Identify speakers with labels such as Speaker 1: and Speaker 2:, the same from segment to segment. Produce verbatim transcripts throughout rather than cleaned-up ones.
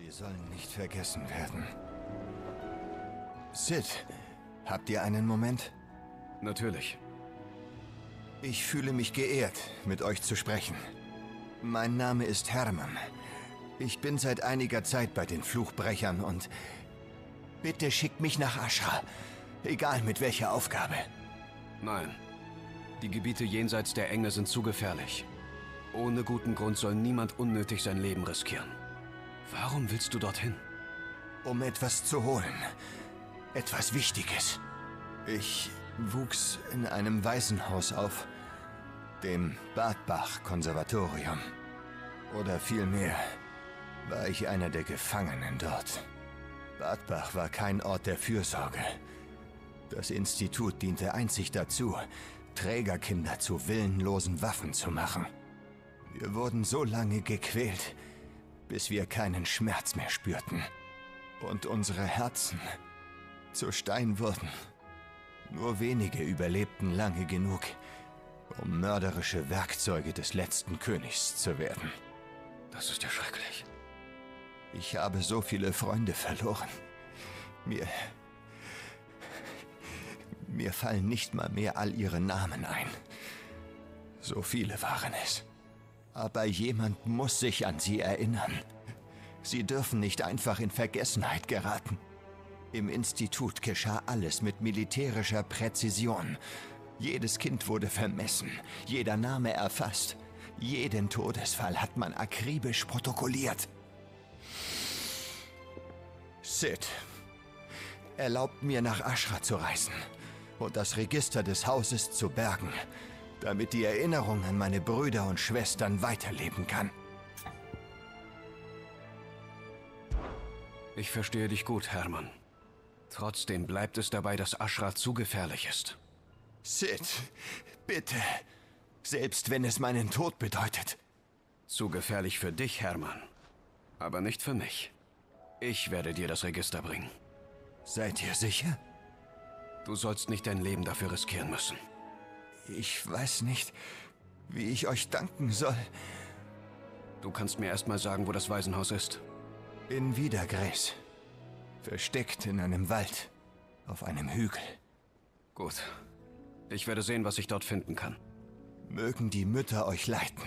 Speaker 1: Sie sollen nicht vergessen werden. Sid, habt ihr einen Moment?
Speaker 2: Natürlich.
Speaker 1: Ich fühle mich geehrt, mit euch zu sprechen. Mein Name ist Hermann. Ich bin seit einiger Zeit bei den Fluchbrechern und... Bitte schickt mich nach Ashra. Egal mit welcher Aufgabe.
Speaker 2: Nein. Die Gebiete jenseits der Enge sind zu gefährlich. Ohne guten Grund soll niemand unnötig sein Leben riskieren. Warum willst du dorthin?
Speaker 1: Um etwas zu holen. Etwas Wichtiges. Ich wuchs in einem Waisenhaus auf. Dem Badbach-Konservatorium. Oder vielmehr war ich einer der Gefangenen dort. Badbach war kein Ort der Fürsorge. Das Institut diente einzig dazu, Trägerkinder zu willenlosen Waffen zu machen. Wir wurden so lange gequält, bis wir keinen Schmerz mehr spürten. Und unsere Herzen zu Stein wurden. Nur wenige überlebten lange genug, um mörderische Werkzeuge des letzten Königs zu werden.
Speaker 2: Das ist ja schrecklich.
Speaker 1: Ich habe so viele Freunde verloren. Mir... Mir fallen nicht mal mehr all ihre Namen ein. So viele waren es. Aber jemand muss sich an sie erinnern. Sie dürfen nicht einfach in Vergessenheit geraten. Im Institut geschah alles mit militärischer Präzision. Jedes Kind wurde vermessen, jeder Name erfasst. Jeden Todesfall hat man akribisch protokolliert. Sid, erlaubt mir nach Ashra zu reisen und das Register des Hauses zu bergen, damit die Erinnerung an meine Brüder und Schwestern weiterleben kann.
Speaker 2: Ich verstehe dich gut, Hermann. Trotzdem bleibt es dabei, dass Ashra zu gefährlich ist.
Speaker 1: Sid, bitte. Selbst wenn es meinen Tod bedeutet.
Speaker 2: Zu gefährlich für dich, Hermann. Aber nicht für mich. Ich werde dir das Register bringen.
Speaker 1: Seid ihr sicher?
Speaker 2: Du sollst nicht dein Leben dafür riskieren müssen.
Speaker 1: Ich weiß nicht, wie ich euch danken soll.
Speaker 2: Du kannst mir erst mal sagen, wo das Waisenhaus ist.
Speaker 1: In Wiedergräs. Versteckt in einem Wald. Auf einem Hügel.
Speaker 2: Gut. Ich werde sehen, was ich dort finden kann.
Speaker 1: Mögen die Mütter euch leiten.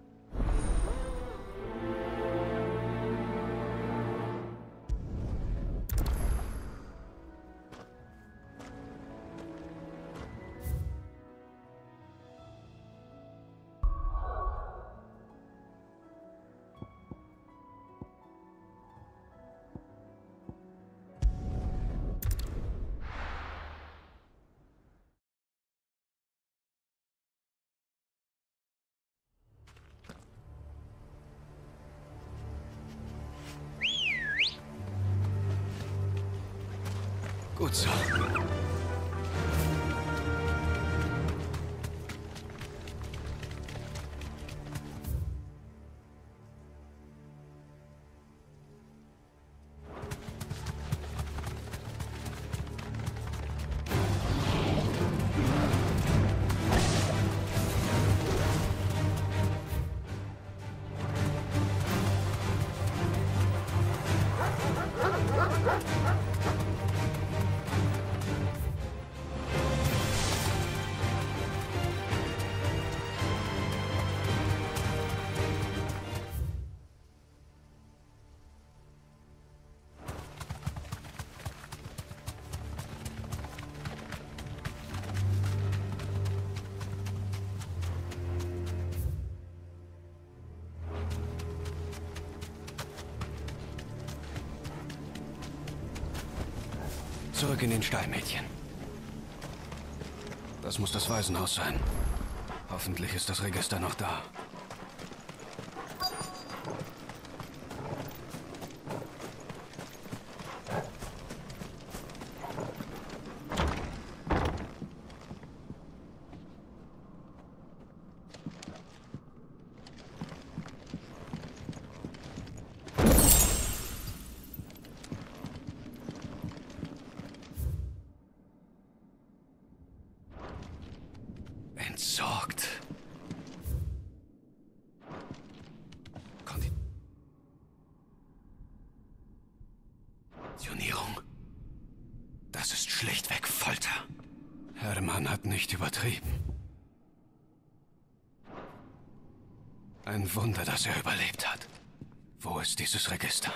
Speaker 2: Gut so. Zurück in den Stall, Mädchen. Das muss das Waisenhaus sein. Hoffentlich ist das Register noch da. Entsorgt. Pensionierung. Das ist schlichtweg Folter. Hermann hat nicht übertrieben. Ein Wunder, dass er überlebt hat. Wo ist dieses Register?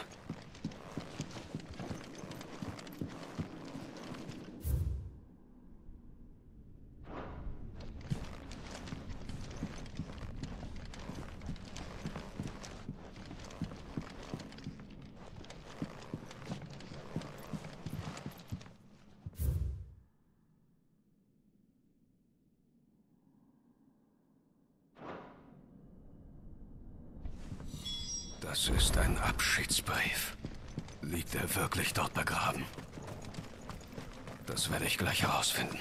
Speaker 2: Das ist ein Abschiedsbrief. Liegt er wirklich dort begraben? Das werde ich gleich herausfinden.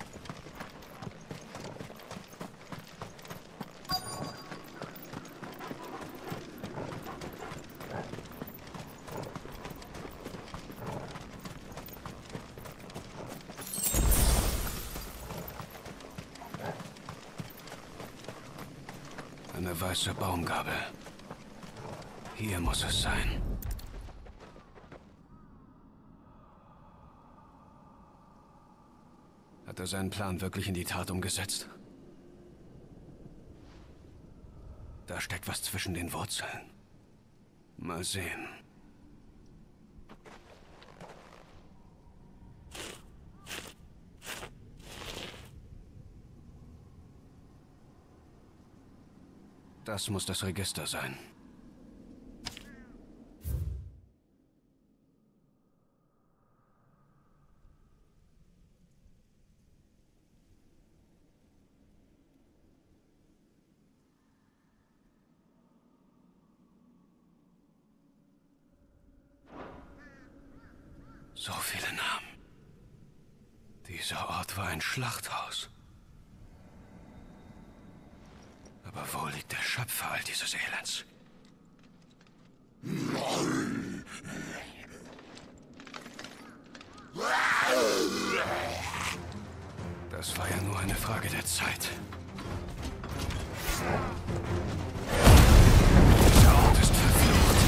Speaker 2: Eine weiße Baumgabel. Hier muss es sein. Hat er seinen Plan wirklich in die Tat umgesetzt? Da steckt was zwischen den Wurzeln. Mal sehen. Das muss das Register sein. So viele Namen. Dieser Ort war ein Schlachthaus. Aber wo liegt der Schöpfer all dieses Elends? Das war ja nur eine Frage der Zeit. Dieser Ort ist verflucht.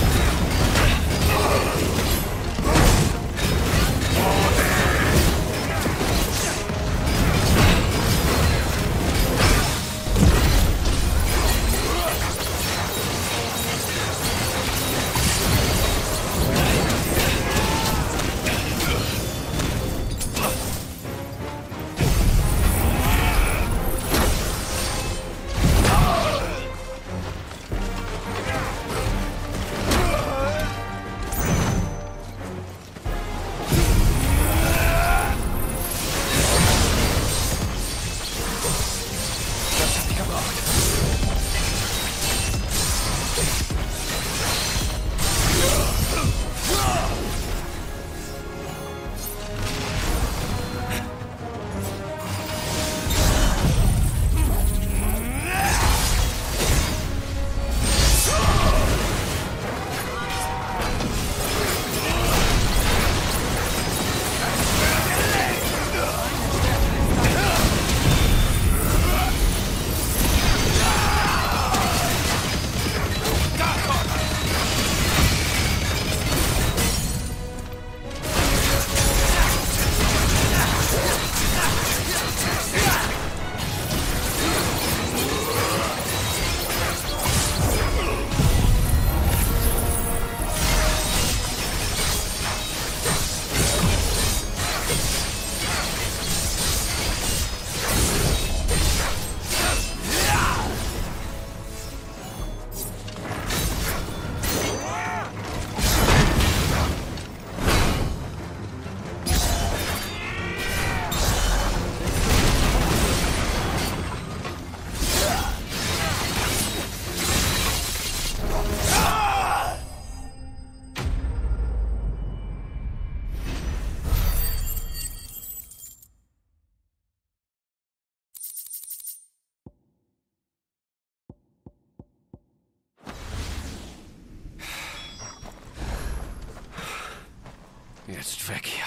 Speaker 2: Jetzt weg hier.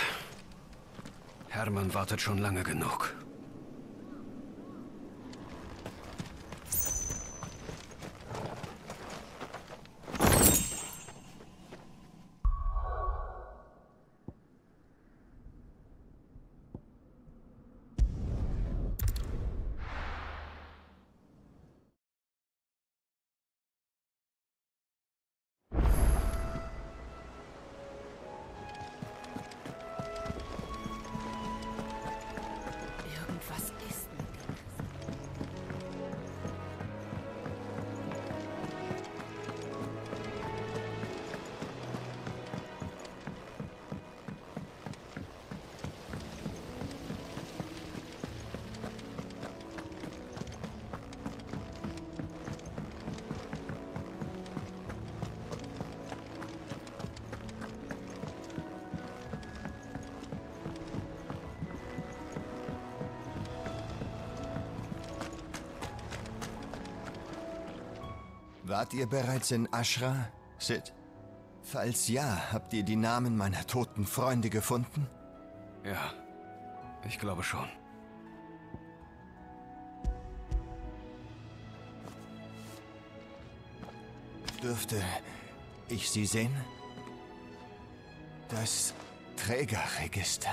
Speaker 2: Hermann wartet schon lange genug.
Speaker 1: Wart ihr bereits in Ashra, Sid? Falls ja, habt ihr die Namen meiner toten Freunde gefunden?
Speaker 2: Ja, ich glaube schon.
Speaker 1: Dürfte ich sie sehen? Das Trägerregister.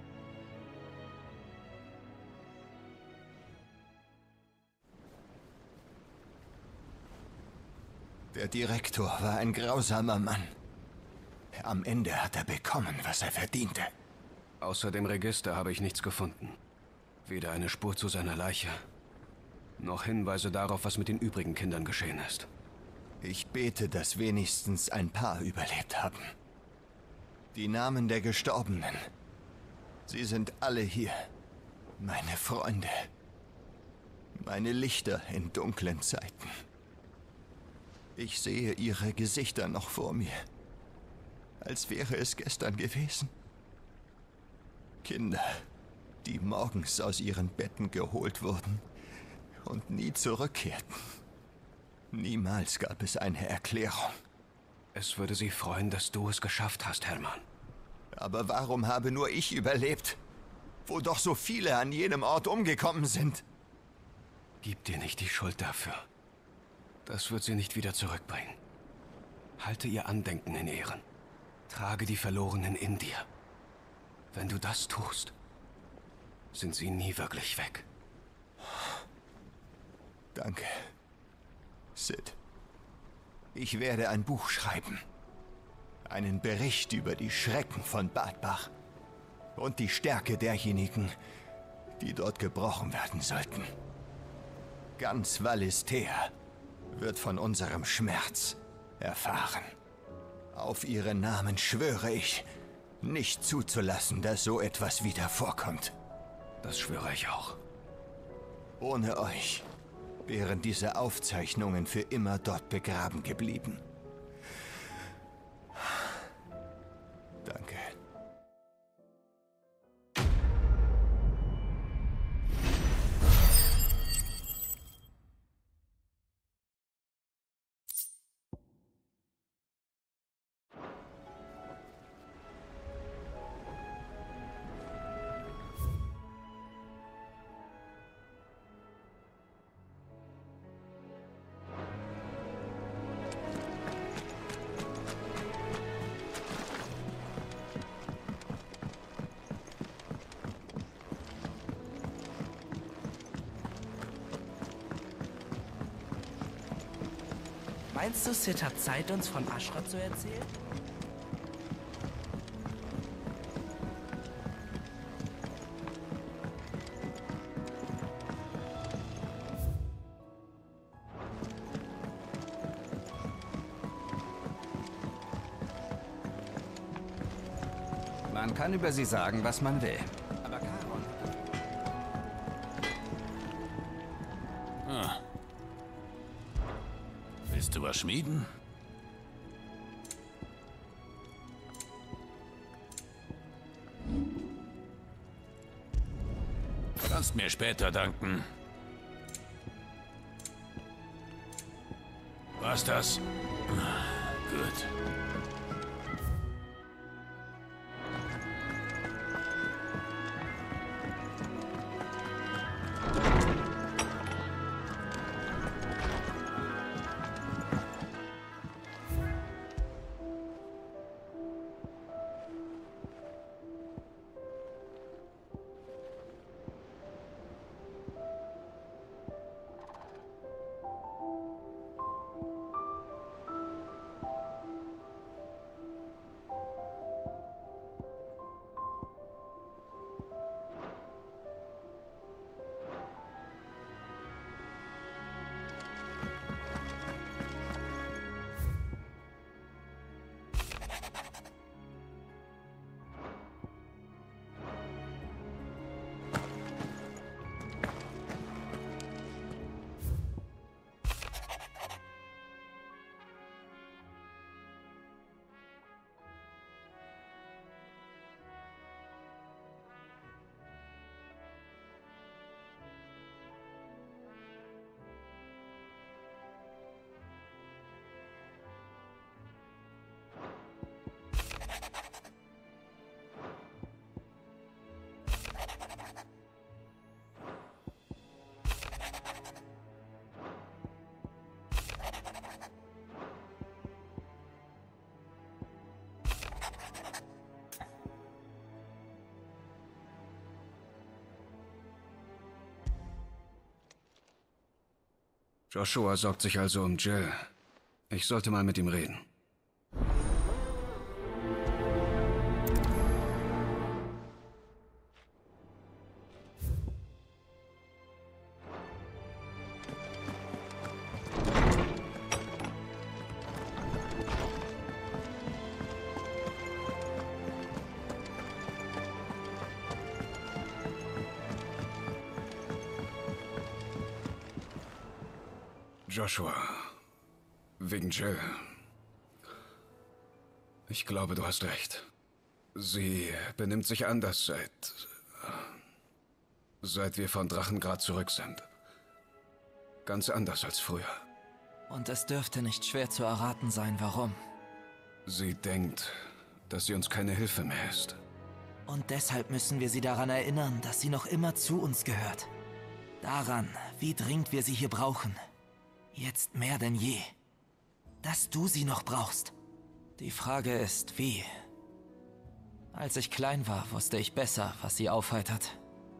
Speaker 1: Der Direktor war ein grausamer Mann. Am Ende hat er bekommen, was er verdiente.
Speaker 2: Außer dem Register habe ich nichts gefunden. Weder eine Spur zu seiner Leiche, noch Hinweise darauf, was mit den übrigen Kindern geschehen ist.
Speaker 1: Ich bete, dass wenigstens ein paar überlebt haben. Die Namen der Gestorbenen. Sie sind alle hier. Meine Freunde. Meine Lichter in dunklen Zeiten. Ich sehe ihre Gesichter noch vor mir. Als wäre es gestern gewesen. Kinder, die morgens aus ihren Betten geholt wurden und nie zurückkehrten. Niemals gab es eine Erklärung.
Speaker 2: Es würde Sie freuen, dass du es geschafft hast, Hermann.
Speaker 1: Aber warum habe nur ich überlebt? Wo doch so viele an jenem Ort umgekommen sind.
Speaker 2: Gib dir nicht die Schuld dafür. Das wird sie nicht wieder zurückbringen. Halte ihr Andenken in Ehren. Trage die Verlorenen in dir. Wenn du das tust, sind sie nie wirklich weg.
Speaker 1: Danke, Sid. Ich werde ein Buch schreiben. Einen Bericht über die Schrecken von Bad Bach. Und die Stärke derjenigen, die dort gebrochen werden sollten. Ganz Valisthea wird von unserem Schmerz erfahren. Auf ihren Namen schwöre ich, nicht zuzulassen, dass so etwas wieder vorkommt.
Speaker 2: Das schwöre ich auch.
Speaker 1: Ohne euch wären diese Aufzeichnungen für immer dort begraben geblieben. Danke.
Speaker 3: Meinst du, Sid hat Zeit, uns von Ashra zu erzählen?
Speaker 4: Man kann über sie sagen, was man will.
Speaker 3: Aber Charon...
Speaker 5: Ah. Willst du was schmieden? Kannst mir später danken. War's das? Gut.
Speaker 2: Joshua sorgt sich also um Jill. Ich sollte mal mit ihm reden. Joshua, wegen Jill. Ich glaube, du hast recht. Sie benimmt sich anders seit... seit wir von Drachengrad zurück sind. Ganz anders als früher.
Speaker 3: Und es dürfte nicht schwer zu erraten sein, warum.
Speaker 2: Sie denkt, dass sie uns keine Hilfe mehr ist.
Speaker 3: Und deshalb müssen wir sie daran erinnern, dass sie noch immer zu uns gehört. Daran, wie dringend wir sie hier brauchen. Jetzt mehr denn je. Dass du sie noch brauchst. Die Frage ist, wie? Als ich klein war, wusste ich besser, was sie aufheitert.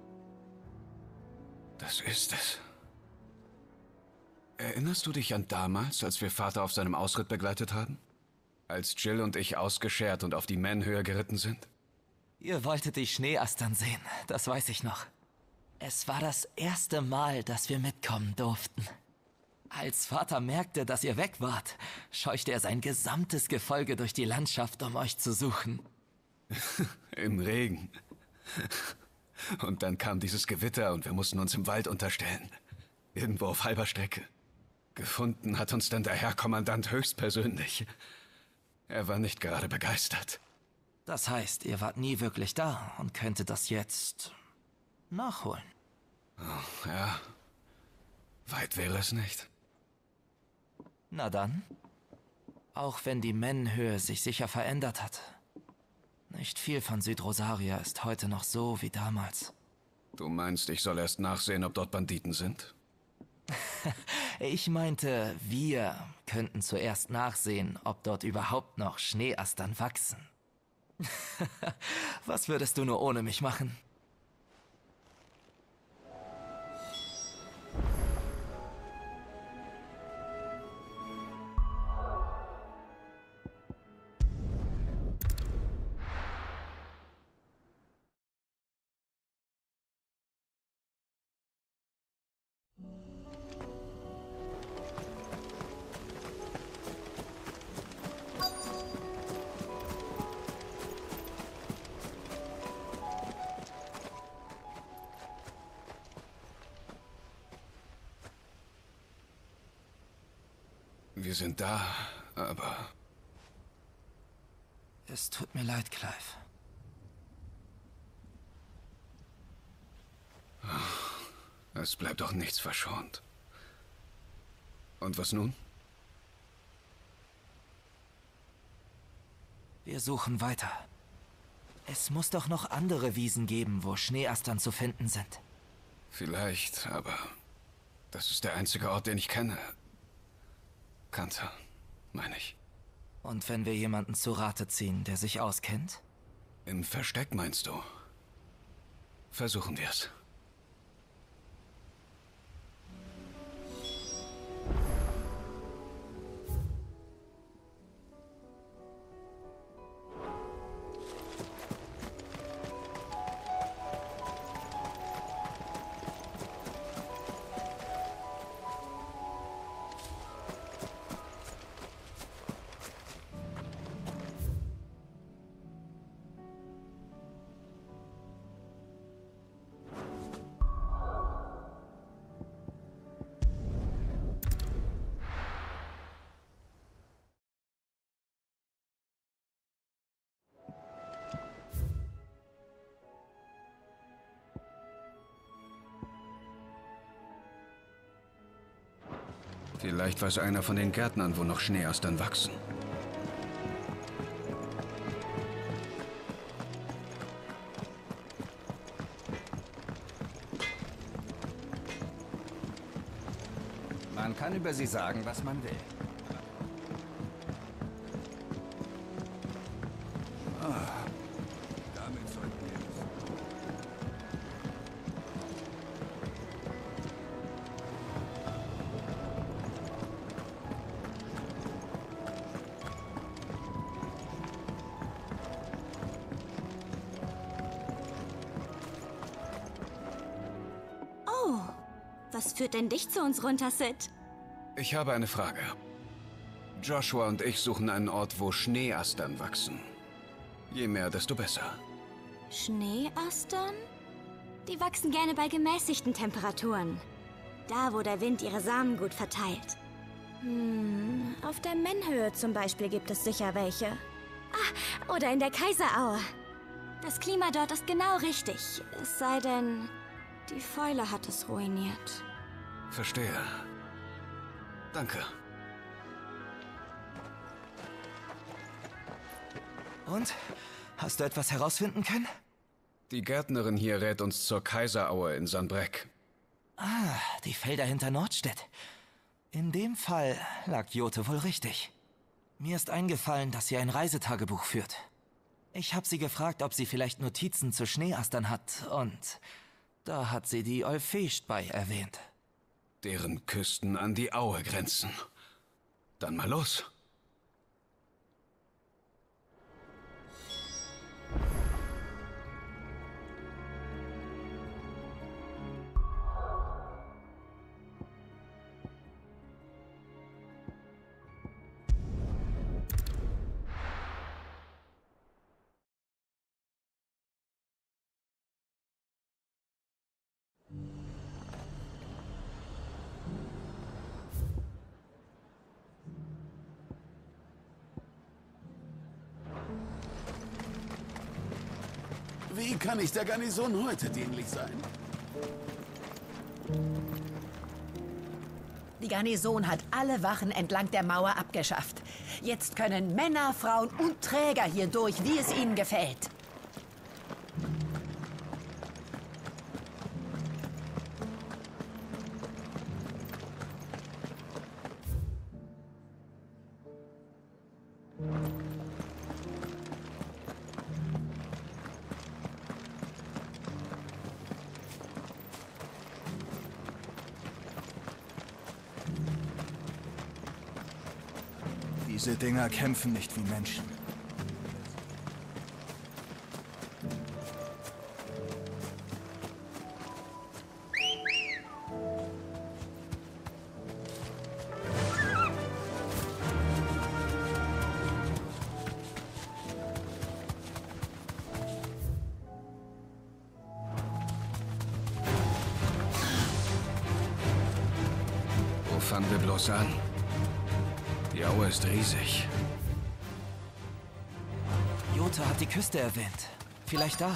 Speaker 2: Das ist es. Erinnerst du dich an damals, als wir Vater auf seinem Ausritt begleitet haben? Als Jill und ich ausgeschert und auf die Mähnhöhe geritten sind?
Speaker 3: Ihr wolltet die Schneeastern sehen, das weiß ich noch. Es war das erste Mal, dass wir mitkommen durften. Als Vater merkte, dass ihr weg wart, scheuchte er sein gesamtes Gefolge durch die Landschaft, um euch zu suchen.
Speaker 2: Im Regen. Und dann kam dieses Gewitter und wir mussten uns im Wald unterstellen. Irgendwo auf halber Strecke. Gefunden hat uns dann der Herr Kommandant höchstpersönlich. Er war nicht gerade begeistert.
Speaker 3: Das heißt, ihr wart nie wirklich da und könntet das jetzt nachholen.
Speaker 2: Oh, ja. Weit wäre es nicht.
Speaker 3: Na dann. Auch wenn die Männhöhe sich sicher verändert hat. Nicht viel von Südrosaria ist heute noch so wie damals.
Speaker 2: Du meinst, ich soll erst nachsehen, ob dort Banditen sind?
Speaker 3: Ich meinte, wir könnten zuerst nachsehen, ob dort überhaupt noch Schneeastern wachsen. Was würdest du nur ohne mich machen?
Speaker 2: Wir sind da, aber...
Speaker 3: Es tut mir leid, Clive.
Speaker 2: Es bleibt doch nichts verschont. Und was nun?
Speaker 3: Wir suchen weiter. Es muss doch noch andere Wiesen geben, wo Schneeastern zu finden sind.
Speaker 2: Vielleicht, aber... das ist der einzige Ort, den ich kenne. Kannte, meine ich.
Speaker 3: Und wenn wir jemanden zu Rate ziehen, der sich auskennt?
Speaker 2: Im Versteck, meinst du? Versuchen wir es. Vielleicht weiß einer von den Gärtnern, wo noch Schneeastern wachsen.
Speaker 4: Man kann über sie sagen, was man will.
Speaker 5: Ah, damit sollten wir es.
Speaker 6: führt denn dich zu uns runter, Sid?
Speaker 2: Ich habe eine Frage. Joshua und ich suchen einen Ort, wo Schneeastern wachsen. Je mehr, desto besser.
Speaker 6: Schneeastern? Die wachsen gerne bei gemäßigten Temperaturen. Da, wo der Wind ihre Samen gut verteilt. Hm, auf der Mennhöhe zum Beispiel gibt es sicher welche. Ah, oder in der Kaiseraue. Das Klima dort ist genau richtig. Es sei denn, die Fäule hat es ruiniert.
Speaker 2: Verstehe. Danke.
Speaker 3: Und? Hast du etwas herausfinden können?
Speaker 2: Die Gärtnerin hier rät uns zur Kaiseraue in Sanbreck.
Speaker 3: Ah, die Felder hinter Nordstedt. In dem Fall lag Jote wohl richtig. Mir ist eingefallen, dass sie ein Reisetagebuch führt. Ich habe sie gefragt, ob sie vielleicht Notizen zu Schneeastern hat, und da hat sie die Olfecht bei erwähnt.
Speaker 2: Deren Küsten an die Aue grenzen. Dann mal los.
Speaker 5: Wie kann ich der Garnison heute dienlich sein?
Speaker 7: Die Garnison hat alle Wachen entlang der Mauer abgeschafft. Jetzt können Männer, Frauen und Träger hier durch, wie es ihnen gefällt.
Speaker 1: Diese Dinger kämpfen nicht wie Menschen.
Speaker 2: Wo fangen wir bloß an? Die Aue ist riesig.
Speaker 3: Jote hat die Küste erwähnt. Vielleicht da.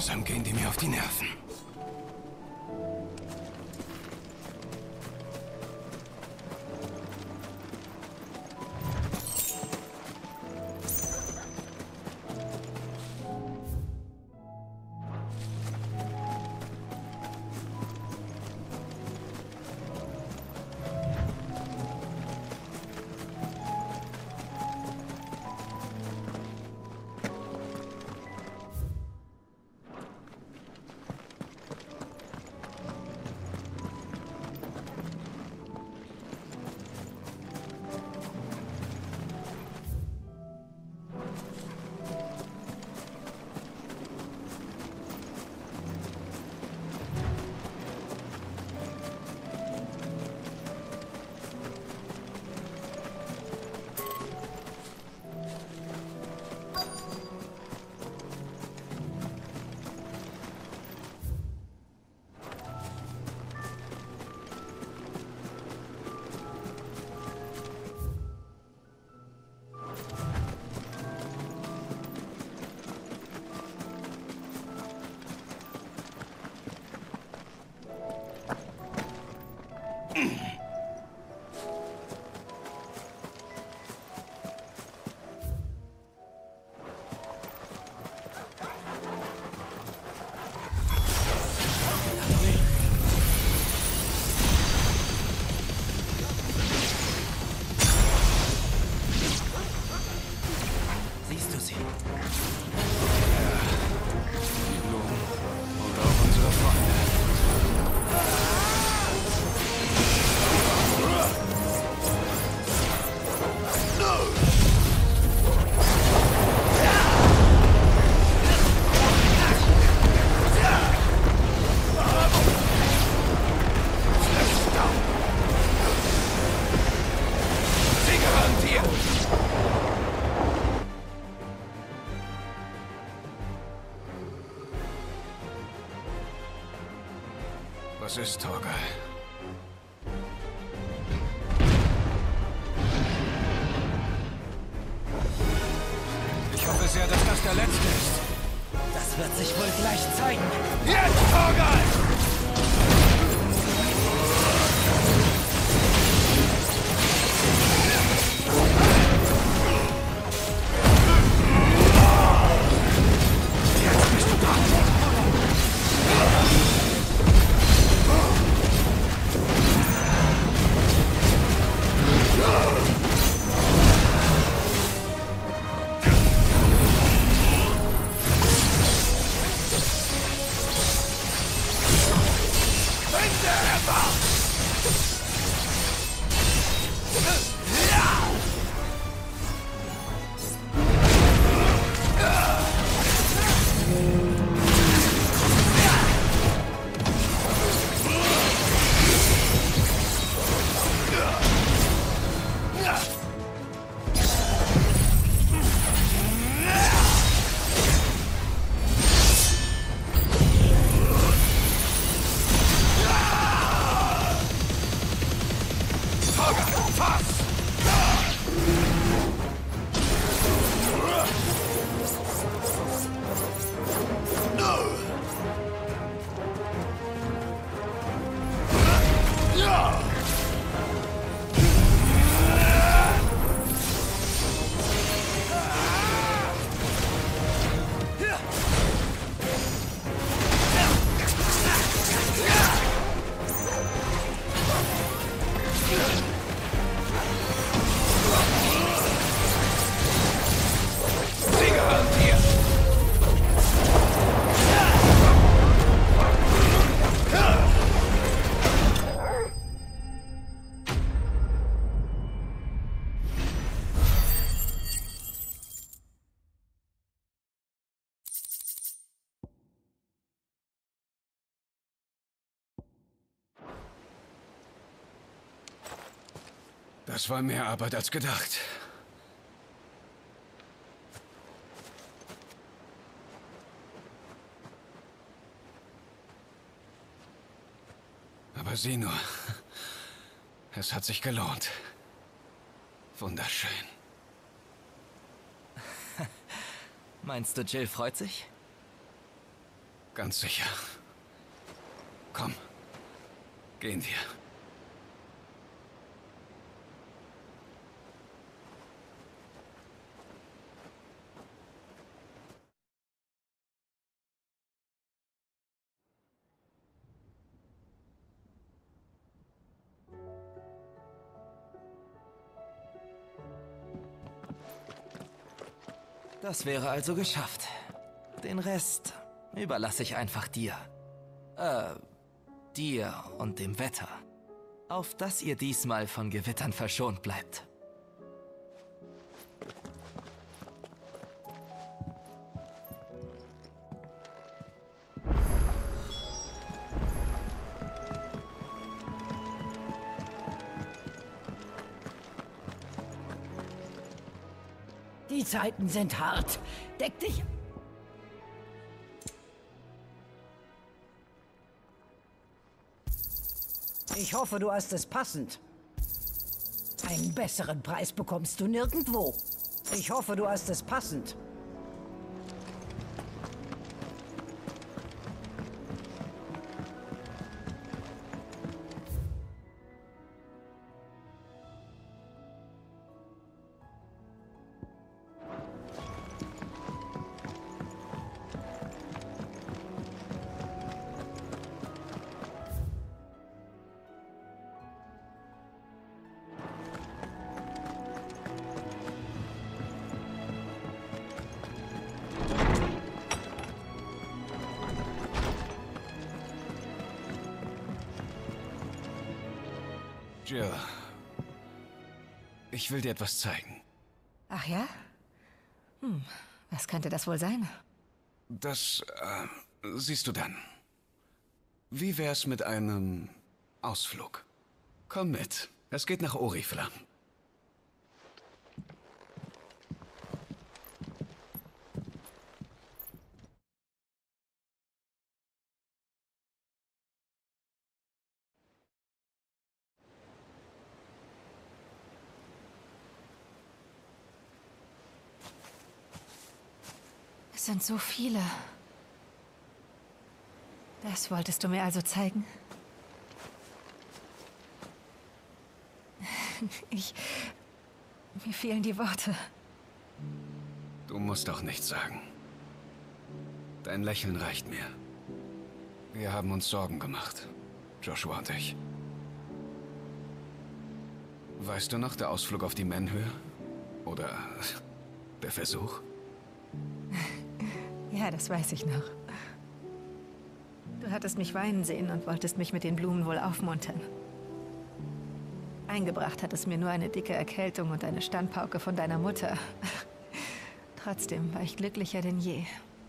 Speaker 2: Langsam gehen die mir auf die Nerven. Was ist, Torgal? Ich hoffe sehr, dass das der letzte ist.
Speaker 3: Das wird sich wohl gleich zeigen.
Speaker 2: Jetzt, Torgal! Jetzt bist du dran. Das war mehr Arbeit als gedacht. Aber sieh nur, es hat sich gelohnt. Wunderschön.
Speaker 3: Meinst du, Jill freut sich?
Speaker 2: Ganz sicher. Komm, gehen wir.
Speaker 3: Das wäre also geschafft. Den Rest überlasse ich einfach dir. Äh, dir und dem Wetter. Auf dass ihr diesmal von Gewittern verschont bleibt.
Speaker 7: Die Zeiten sind hart. Deck dich... Ich hoffe, du hast es passend. Einen besseren Preis bekommst du nirgendwo. Ich hoffe, du hast es passend.
Speaker 2: Jill, ich will dir etwas zeigen.
Speaker 8: Ach ja? Hm, was könnte das wohl sein?
Speaker 2: Das, äh, siehst du dann. Wie wär's mit einem Ausflug? Komm mit. Es geht nach Oriflamme.
Speaker 8: Es sind so viele. Das wolltest du mir also zeigen? Ich... Mir fehlen die Worte.
Speaker 2: Du musst doch nichts sagen. Dein Lächeln reicht mir. Wir haben uns Sorgen gemacht, Joshua und ich. Weißt du noch, der Ausflug auf die Menhöhe? Oder der Versuch?
Speaker 8: Ja, das weiß ich noch. Du hattest mich weinen sehen und wolltest mich mit den Blumen wohl aufmuntern. Eingebracht hat es mir nur eine dicke Erkältung und eine Standpauke von deiner Mutter. Trotzdem war ich glücklicher denn je.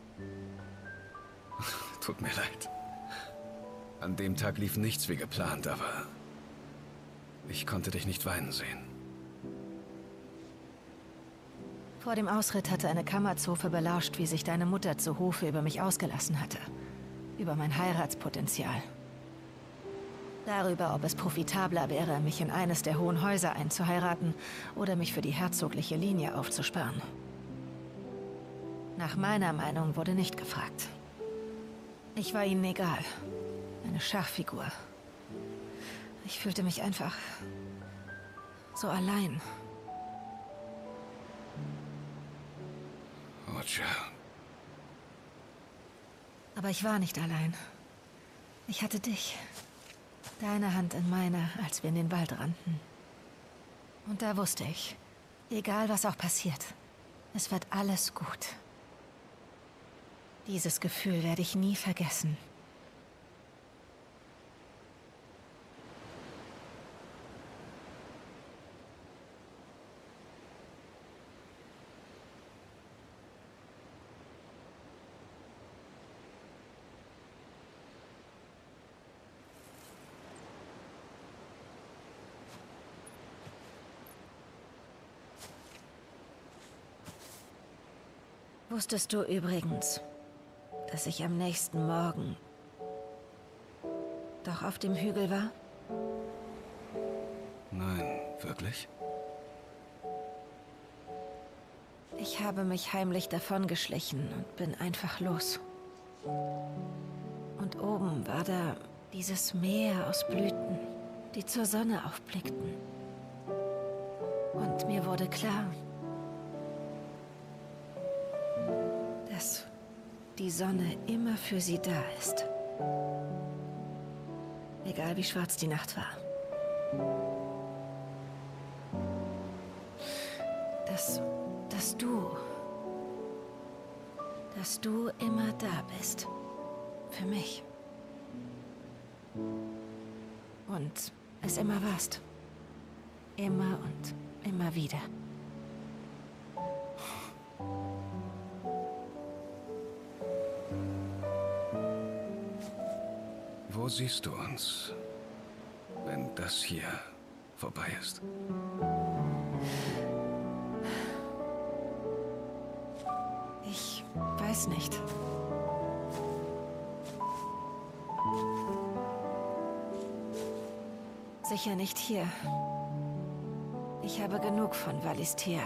Speaker 2: Tut mir leid. An dem Tag lief nichts wie geplant, aber ich konnte dich nicht weinen sehen.
Speaker 8: Vor dem Ausritt hatte eine Kammerzofe belauscht, wie sich deine Mutter zu Hofe über mich ausgelassen hatte. Über mein Heiratspotenzial. Darüber, ob es profitabler wäre, mich in eines der hohen Häuser einzuheiraten oder mich für die herzogliche Linie aufzusparen. Nach meiner Meinung wurde nicht gefragt. Ich war ihnen egal. Eine Schachfigur. Ich fühlte mich einfach so allein.
Speaker 2: Roger.
Speaker 8: Aber ich war nicht allein. Ich hatte dich. Deine Hand in meiner, als wir in den Wald rannten. Und da wusste ich, egal was auch passiert, es wird alles gut. Dieses Gefühl werde ich nie vergessen. Wusstest du übrigens, dass ich am nächsten Morgen doch auf dem Hügel war?
Speaker 2: Nein, wirklich?
Speaker 8: Ich habe mich heimlich davongeschlichen und bin einfach los. Und oben war da dieses Meer aus Blüten, die zur Sonne aufblickten. Und mir wurde klar, dass die Sonne immer für sie da ist. Egal wie schwarz die Nacht war. Dass, dass du, dass du immer da bist. Für mich. Und es immer warst. Immer und immer wieder.
Speaker 2: Wo siehst du uns, wenn das hier vorbei ist?
Speaker 8: Ich weiß nicht. Sicher nicht hier. Ich habe genug von Valisthea.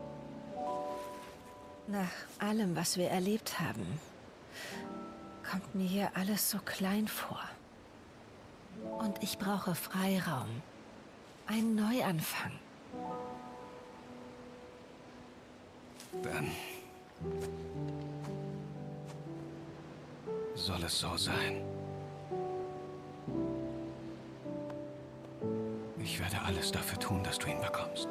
Speaker 8: Nach allem, was wir erlebt haben, kommt mir hier alles so klein vor. Und ich brauche Freiraum. Einen Neuanfang.
Speaker 2: Dann soll es so sein. Ich werde alles dafür tun, dass du ihn bekommst.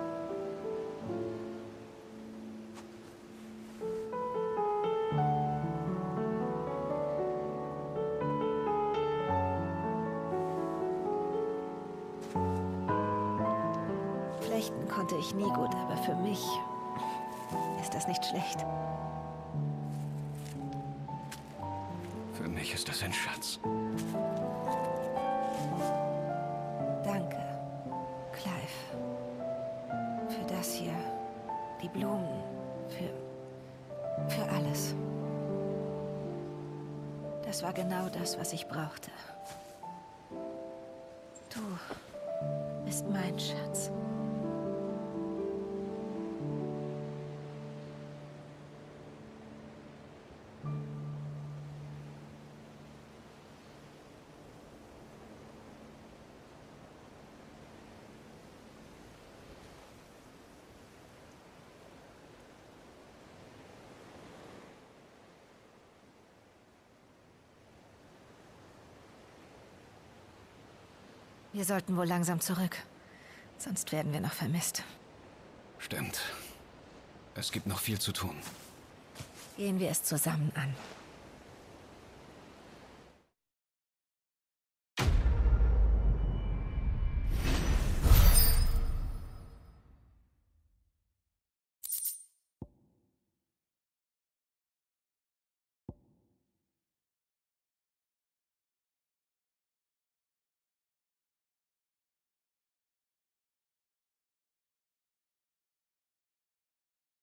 Speaker 8: Flechten konnte ich nie gut, aber für mich ist das nicht schlecht.
Speaker 2: Für mich ist das ein Schatz.
Speaker 8: Danke, Clive. Für das hier, die Blumen, für, für alles. Das war genau das, was ich brauchte. Du bist mein Schatz. Wir sollten wohl langsam zurück. Sonst werden wir noch vermisst.
Speaker 2: Stimmt. Es gibt noch viel zu tun.
Speaker 8: Gehen wir es zusammen an.